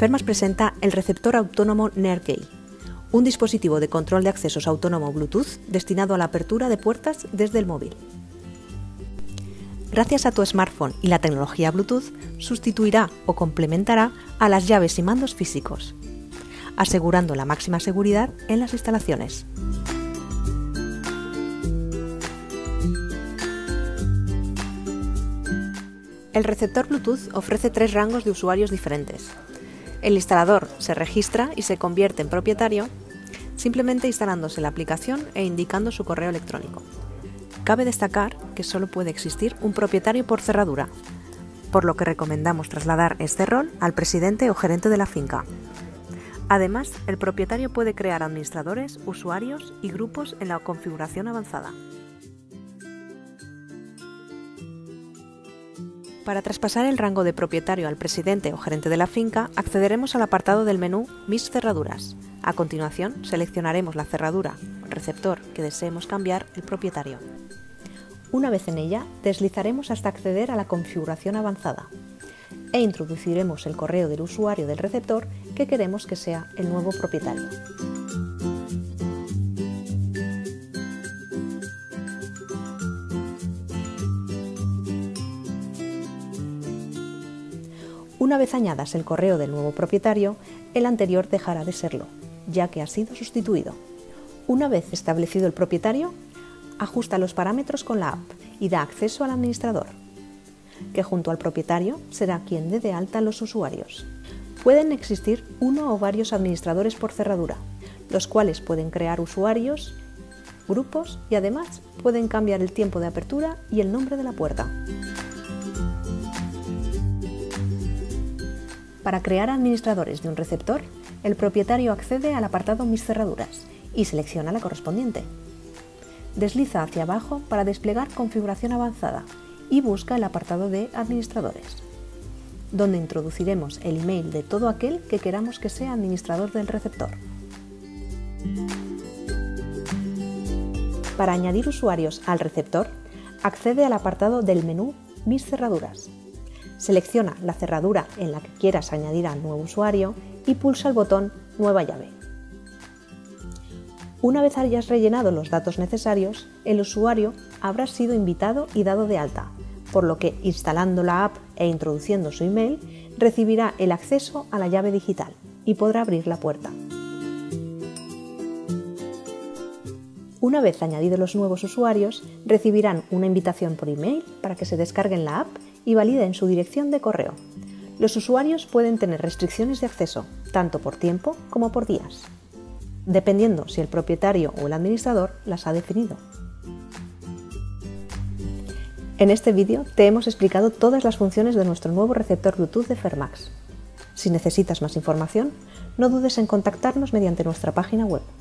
Fermax presenta el receptor autónomo NERKey, un dispositivo de control de accesos autónomo Bluetooth destinado a la apertura de puertas desde el móvil. Gracias a tu smartphone y la tecnología Bluetooth, sustituirá o complementará a las llaves y mandos físicos, asegurando la máxima seguridad en las instalaciones. El receptor Bluetooth ofrece 3 rangos de usuarios diferentes. El instalador se registra y se convierte en propietario simplemente instalándose la aplicación e indicando su correo electrónico. Cabe destacar que solo puede existir un propietario por cerradura, por lo que recomendamos trasladar este rol al presidente o gerente de la finca. Además, el propietario puede crear administradores, usuarios y grupos en la configuración avanzada. Para traspasar el rango de propietario al presidente o gerente de la finca, accederemos al apartado del menú Mis cerraduras. A continuación, seleccionaremos la cerradura o receptor que deseemos cambiar el propietario. Una vez en ella, deslizaremos hasta acceder a la configuración avanzada e introduciremos el correo del usuario del receptor que queremos que sea el nuevo propietario. Una vez añadas el correo del nuevo propietario, el anterior dejará de serlo, ya que ha sido sustituido. Una vez establecido el propietario, ajusta los parámetros con la app y da acceso al administrador, que junto al propietario será quien dé de alta a los usuarios. Pueden existir uno o varios administradores por cerradura, los cuales pueden crear usuarios, grupos y además pueden cambiar el tiempo de apertura y el nombre de la puerta. Para crear administradores de un receptor, el propietario accede al apartado Mis cerraduras y selecciona la correspondiente. Desliza hacia abajo para desplegar configuración avanzada y busca el apartado de administradores, donde introduciremos el email de todo aquel que queramos que sea administrador del receptor. Para añadir usuarios al receptor, accede al apartado del menú Mis cerraduras. Selecciona la cerradura en la que quieras añadir al nuevo usuario y pulsa el botón Nueva llave. Una vez hayas rellenado los datos necesarios, el usuario habrá sido invitado y dado de alta, por lo que instalando la app e introduciendo su email, recibirá el acceso a la llave digital y podrá abrir la puerta. Una vez añadidos los nuevos usuarios, recibirán una invitación por email para que se descarguen la app y validen su dirección de correo. Los usuarios pueden tener restricciones de acceso, tanto por tiempo como por días, dependiendo si el propietario o el administrador las ha definido. En este vídeo te hemos explicado todas las funciones de nuestro nuevo receptor Bluetooth de Fermax. Si necesitas más información, no dudes en contactarnos mediante nuestra página web.